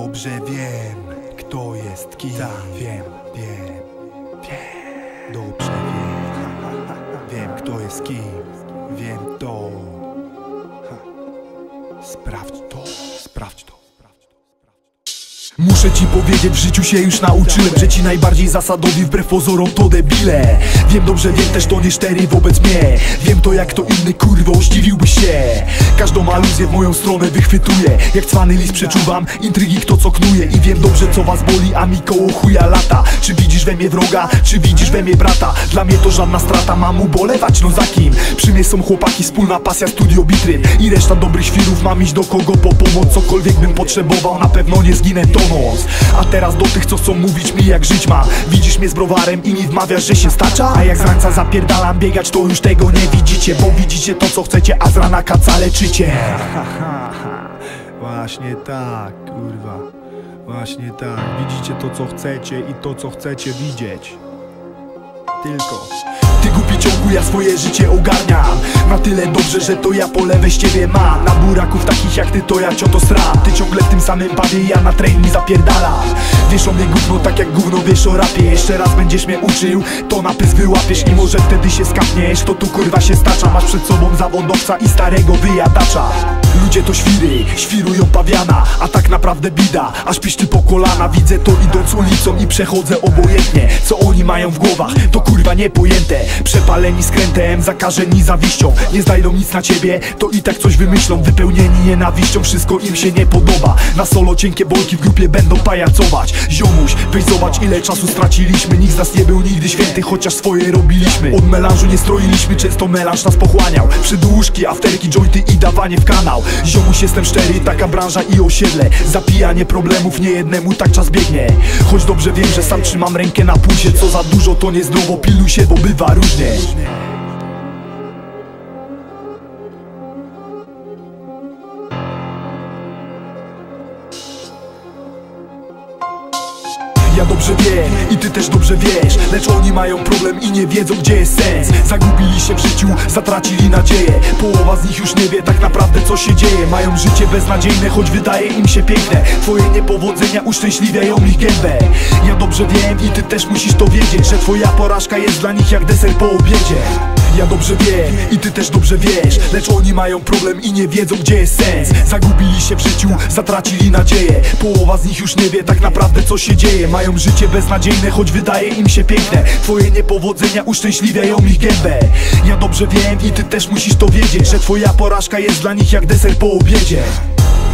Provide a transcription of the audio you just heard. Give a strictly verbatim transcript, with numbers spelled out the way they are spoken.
Dobrze wiem, kto jest kim. Tak, wiem, wiem, wiem. Dobrze wiem, wiem kto jest kim. Wiem to. Sprawdź to, sprawdź to. Muszę ci powiedzieć, w życiu się już nauczyłem, że ci najbardziej zasadowi wbrew pozorom to debile. Wiem dobrze, wiem też to nie szczery wobec mnie. Wiem to jak to inny kurwo zdziwiłbyś się. Każdą aluzję w moją stronę wychwytuję. Jak cwany list przeczuwam intrygi kto co knuje. I wiem dobrze co was boli, a mi koło chuja lata. Czy widzisz we mnie wroga, czy widzisz we mnie brata? Dla mnie to żadna strata, mam ubolewać, no za kim? Przy mnie są chłopaki, wspólna pasja, studio bitryn i reszta dobrych świrów. Mam iść do kogo po pomoc, cokolwiek bym potrzebował, na pewno nie zginę to. A teraz do tych co chcą mówić mi jak żyć ma. Widzisz mnie z browarem i mi wmawiasz, że się stacza? A jak z rańca zapierdalam biegać, to już tego nie widzicie. Bo widzicie to co chcecie, a z rana kaca leczycie. Właśnie tak, kurwa. Właśnie tak. Widzicie to co chcecie i to co chcecie widzieć. Tylko Ty głupi ciągu, ja swoje życie ogarniam. Na tyle dobrze, że to ja polewę z ciebie mam. Na buraków takich jak ty to ja cioto sram. Ty ciągle w tym samym pawie, ja na trening zapierdalam. Wiesz o mnie gówno tak jak gówno wiesz o rapie. Jeszcze raz będziesz mnie uczył, to na pys wyłapiesz. I może wtedy się skapniesz, to tu kurwa się stacza. Masz przed sobą zawodowca i starego wyjadacza. Ludzie to świry, świrują pawiana, a tak naprawdę bida, aż piszczy po kolana. Widzę to idąc ulicą i przechodzę obojętnie. Co oni mają w głowach, to kurwa niepojęte. Przepaleni skrętem, zakażeni zawiścią. Nie znajdą nic na ciebie, to i tak coś wymyślą. Wypełnieni nienawiścią, wszystko im się nie podoba. Na solo cienkie bolki w grupie będą pajacować. Ziomuś, weź zobacz ile czasu straciliśmy. Nikt z nas nie był nigdy święty, chociaż swoje robiliśmy. Od melanżu nie stroiliśmy, często melanż nas pochłaniał. Przydłużki, afterki, jointy i dawanie w kanał. Ziomuś, jestem szczery, taka branża i osiedle. Zapijanie problemów, nie jednemu tak czas biegnie. Choć dobrze wiem, że sam trzymam rękę na pulsie. Co za dużo to niezdrowo, pilnuj się, bo bywa różnie. Ja dobrze wiem i ty też dobrze wiesz, lecz oni mają problem i nie wiedzą gdzie jest sens. Zagubili się w życiu, zatracili nadzieję. Połowa z nich już nie wie tak naprawdę co się dzieje. Mają życie beznadziejne, choć wydaje im się piękne. Twoje niepowodzenia uszczęśliwiają ich gębę. Ja dobrze wiem i ty też musisz to wiedzieć, że twoja porażka jest dla nich jak deser po obiedzie. Ja dobrze wiem i ty też dobrze wiesz, lecz oni mają problem i nie wiedzą gdzie jest sens. Zagubili się w życiu, zatracili nadzieję. Połowa z nich już nie wie tak naprawdę co się dzieje. Mają życie beznadziejne, choć wydaje im się piękne. Twoje niepowodzenia uszczęśliwiają ich gębę. Ja dobrze wiem i ty też musisz to wiedzieć, że twoja porażka jest dla nich jak deser po obiedzie.